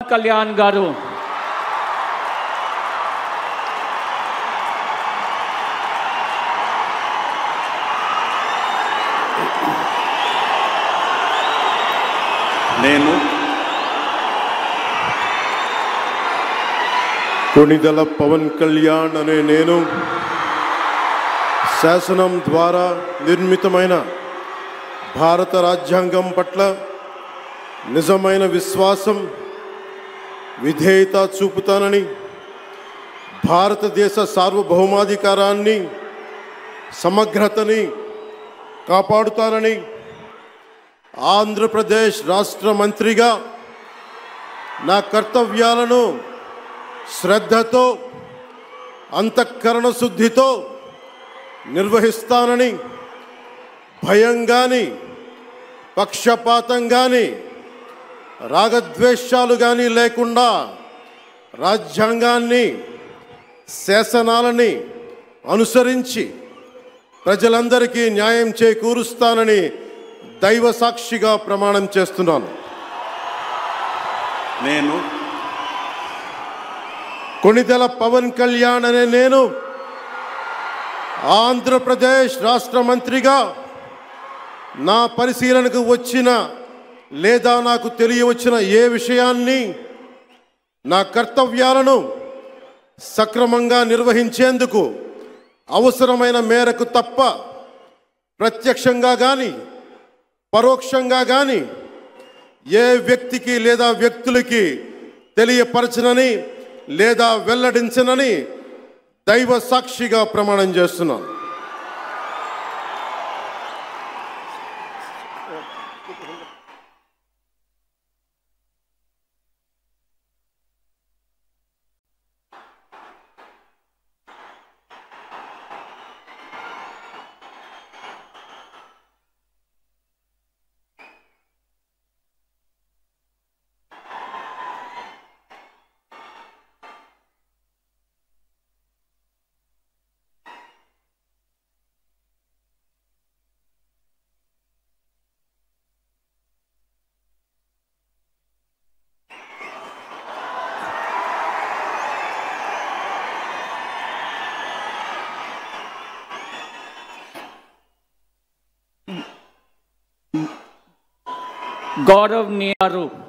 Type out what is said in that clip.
కళ్యాణ్ గారు నేను కొణిదెల పవన్ కళ్యాణ్ అనే నేను శాసనం ద్వారా నిర్మితమైన భారత రాజ్యాంగం పట్ల నిజమైన విశ్వాసం విధేయత చూపుతానని, భారతదేశ సార్వభౌమాధికారాన్ని సమగ్రతని కాపాడుతానని, ఆంధ్రప్రదేశ్ రాష్ట్ర మంత్రిగా నా కర్తవ్యాలను శ్రద్ధతో అంతఃకరణ శుద్ధితో నిర్వహిస్తానని, భయం కానీ పక్షపాతం కానీ రాగద్వేషాలు కానీ లేకుండా రాజ్యాంగాన్ని శాసనాలని అనుసరించి ప్రజలందరికీ న్యాయం చేకూరుస్తానని దైవ సాక్షిగా ప్రమాణం చేస్తున్నాను. నేను కొణిదెల పవన్ కళ్యాణ్ అనే నేను ఆంధ్రప్రదేశ్ రాష్ట్ర మంత్రిగా నా పరిశీలనకు వచ్చిన లేదా నాకు తెలియవచ్చిన ఏ విషయాన్ని నా కర్తవ్యాలను సక్రమంగా నిర్వహించేందుకు అవసరమైన మేరకు తప్ప ప్రత్యక్షంగా కానీ పరోక్షంగా కానీ ఏ వ్యక్తికి లేదా వ్యక్తులకి తెలియపరచనని లేదా వెల్లడించనని దైవ సాక్షిగా ప్రమాణం చేస్తున్నాను. గౌరవనీయులు